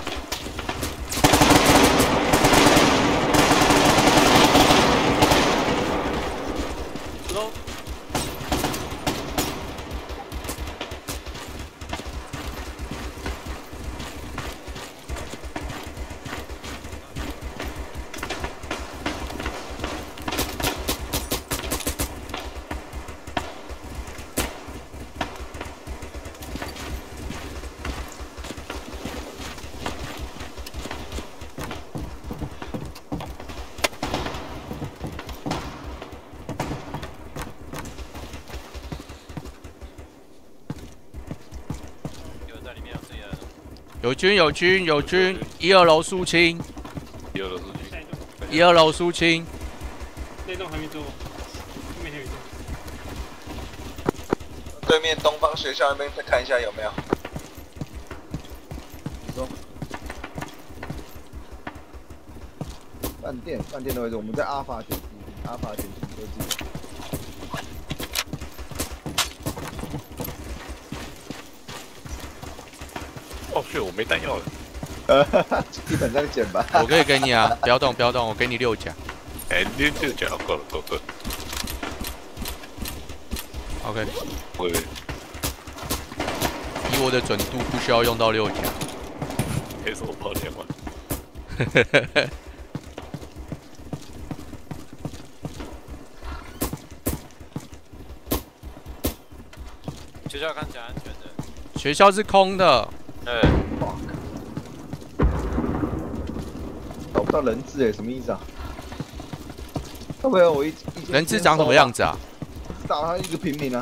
有军有军有军，一二楼肃清， 一二楼肃清， 一二楼肃清。 那栋还没做，后面还有一栋。 对面东方学校那边再看一下有没有。 饭店饭店的位置，我们在阿法点附近，阿法点新科技。 哦，是我没弹药了。 呃，基本上捡吧。 我可以给你啊，不要动，不要动，我给你六甲。 哎，六六甲够了，够够。 OK。 喂。 以我的准度，不需要用到六甲。 可以说我跑连环。 学校看起来安全的。 学校是空的。 对。 找不到人质哎，什么意思啊？要不然我一人质长什么样子啊？ 打他一个平民啊。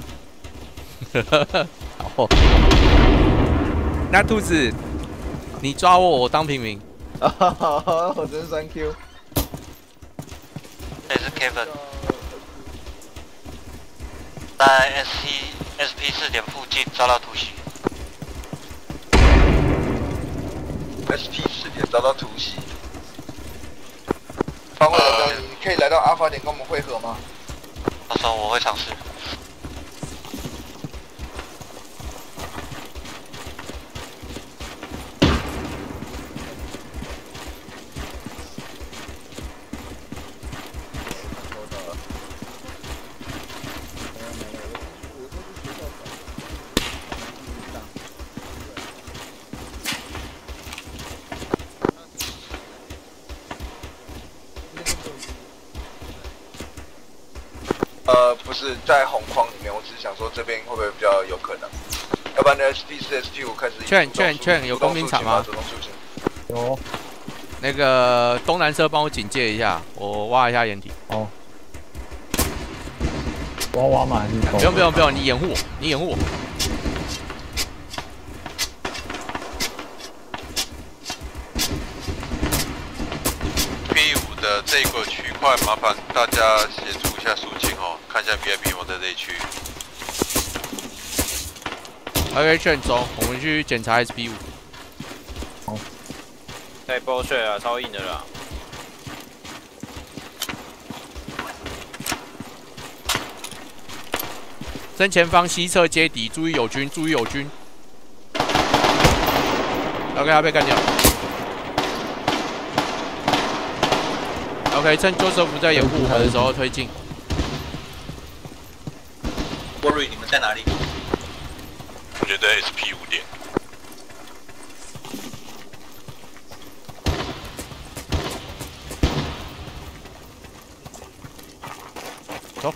好。那兔子，你抓我，我当平民。 啊我真是 thank you。 这是 Kevin， 在 S P S P 四点附近遭到突袭。 S P 四点遭到突袭。方会老师，你可以来到阿法点跟我们会合吗？ 到时候我会尝试。 呃，不是在红框里面，我只是想说这边会不会比较有可能？要不然呢 ，S P 四、S P 五开始。 劝劝劝，有工兵场吗？ 有。 那个东南侧帮我警戒一下，我挖一下掩体。 哦。我要挖吗？还是不用不用不用，你掩护我，你掩护我。 P 五的这个区块，麻烦大家协助一下肃清哦。看看一下 V I P 有没有在这一区。 OK， 劝走，我们去检查 S P 五。 好。太剥削啊，超硬的啦。 正前方西侧接敌，注意有军，注意有军。OK， 他被干掉。OK， 趁周瑟夫在掩护我们的时候推进。 波瑞，你们在哪里？ 我觉得 S P 五点。 走。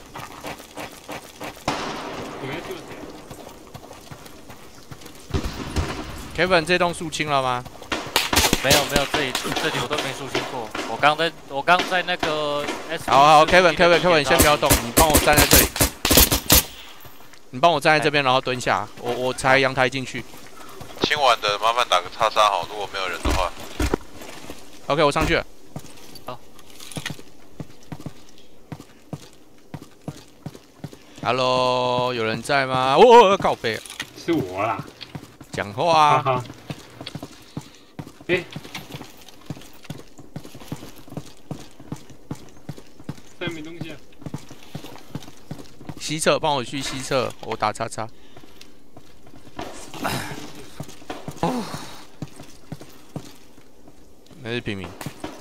Kevin， 这栋肃清了吗？ 没有没有，这里这里我都没肃清过。我刚在，我刚在那个 S。 好好 ，Kevin，Kevin，Kevin， 先不要动，你帮我站在这里。你帮我站在这边，然后蹲下。我我踩阳台进去。 清完的麻烦打个叉叉好，如果没有人的话。 OK， 我上去了。 好。 Hello， 有人在吗？哦，靠背。 是我啦。 讲话啊！ 哈哈。哎，这没东西啊。 西侧，帮我去西侧，我打叉叉。哦，那是平民。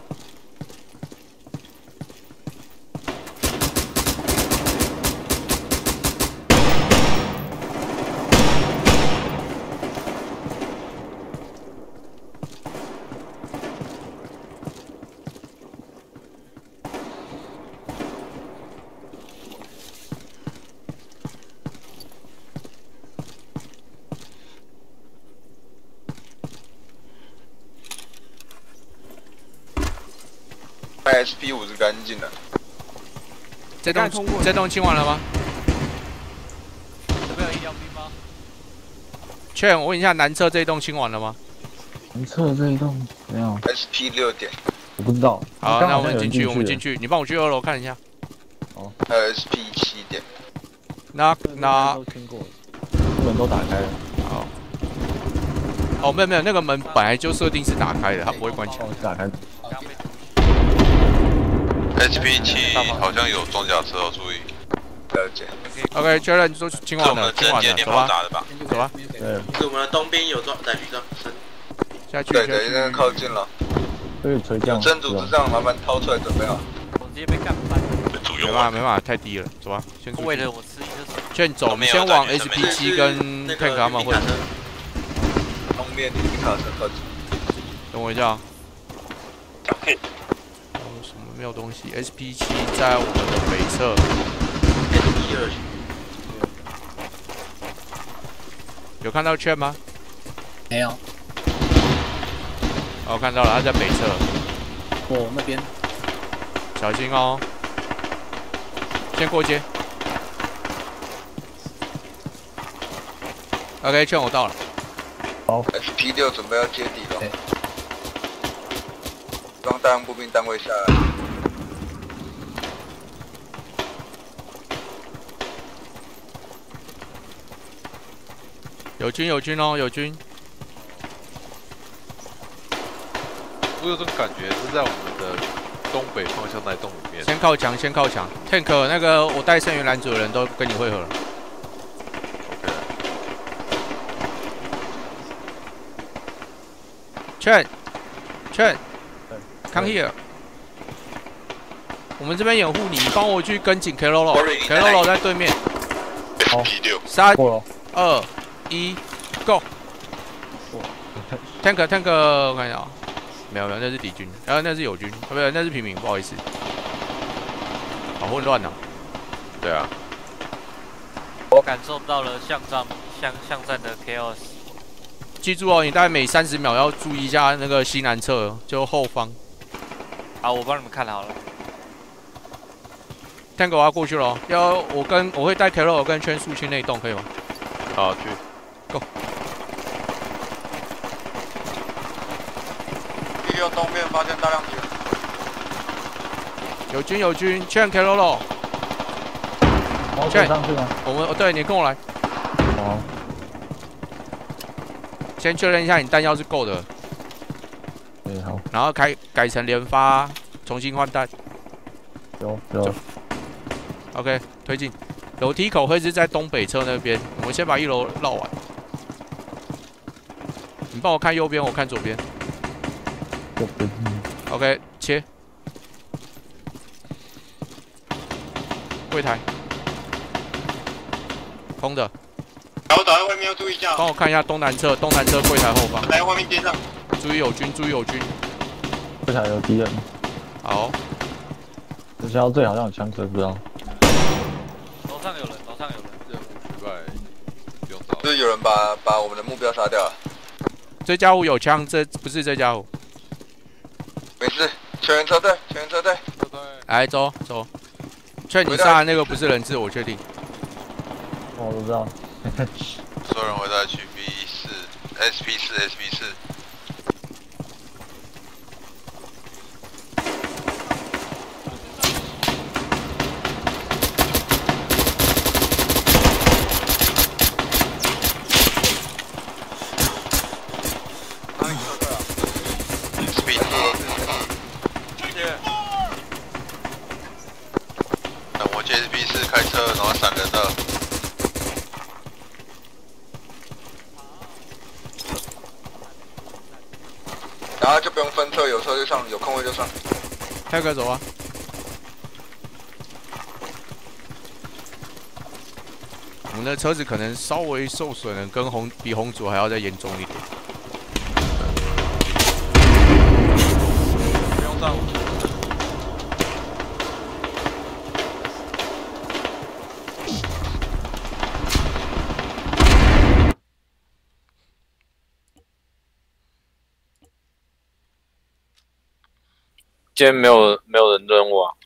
S P 五是干净的。 这栋这栋清完了吗？ 这边有医疗兵吗？ 劝我问一下，南侧这一栋清完了吗？ 南侧这一栋没有。 S P 六点。 我不知道。 好，那我们进去，我们进去。你帮我去二楼看一下。 哦。 还有 S P 七点。 那那。 都听过。门都打开了。 好。哦，没有没有，那个门本来就设定是打开的，它不会关起来。 打开。 S P 七好像有装甲车哦，注意。 了解。 OK， 确认都清完了，清完了，走吧。走吧。 对。是我们的东边有装载具装身。 下去。 对对，现在靠近了。 这个垂降。 真组织上麻烦掏出来准备好。 我直接被干翻。 没办法，没办法，太低了，走吧。先出去。 为了我吃一个。 劝走，我们先往 S P 七跟 Tank 他们会。 东边旅卡车靠近。 等我一下。 没有东西 ，S P 七在我们的北侧。 S P 二有看到圈吗？ 没有。 哦，看到了，他在北侧。 哦，那边。 小心哦。先过街。OK， 圈我到了。 好。 S P 六准备要接底了。装大量步兵单位下来。 有军有军哦，有军。 我有种感觉是在我们的东北方向那栋里面。 先靠墙，先靠墙。Tank 那个我带声援拦阻的人都跟你会合了。 OK。 劝，劝 ，Come here。我们这边掩护你，帮我去跟紧 Keroro。Keroro 在对面。 好。 三、二、一 ，Go。Tank Tank， 我看一下啊，没有没有，那是敌军，然后那是友军，不对，那是平民，不好意思。好混乱啊。 对啊。 我感受到了巷战巷巷战的 chaos。 记住哦，你大概每三十秒要注意一下那个西南侧，就后方。 好，我帮你们看好了。 Tank 我要过去了，要我跟我会带 Keroro 跟圈肃清那一栋，可以吗？ 好，去 ，Go。 第六东边发现大量敌人。 有军有军，圈 Keroro。 我可以上去吗？ 我们哦，对，你跟我来。 好。 先确认一下你弹药是够的。 对，好。 然后开改成连发，重新换弹。 有有。 OK， 推进。楼梯口会是在东北侧那边，我们先把一楼绕完。你帮我看右边，我看左边。 右边。 OK， 切。柜台。空的。 然后倒在外面要注意一下。 帮我看一下东南侧，东南侧柜台后方。 来外面接上。 注意有军，注意有军。 柜台有敌人。 好。 这家最好像有枪车，不知道。 楼上有人，楼上有人。 任务失败，不用找。 是有人把把我们的目标杀掉了。 这家伙有枪，这不是这家伙。 没事，全员车队，全员车队。 车队。 来走走。劝你杀的那个不是人质，我确定。 哦，我知道。 所有人回到区 B 四 S P 四 S P 四。等我接 S P 四开车，然后闪人了。 然后就不用分车，有车就上，有空位就上。 泰哥走啊！我们的车子可能稍微受损了，跟红比红组还要再严重一点。 不用上。 今天没有没有人任务啊。